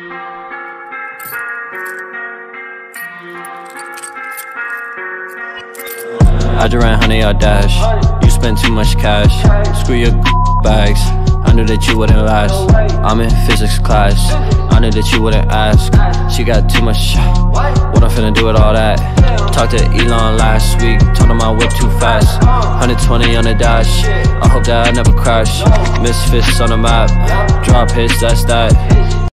I just ran 100-yard dash. You spent too much cash. Screw your bags. I knew that you wouldn't last. I'm in physics class. I knew that you wouldn't ask. She got too much. What I'm finna do with all that? Talked to Elon last week. Told him I whip too fast. 120 on the dash. I hope that I never crash. Misfits on the map. Drop hits, that's that.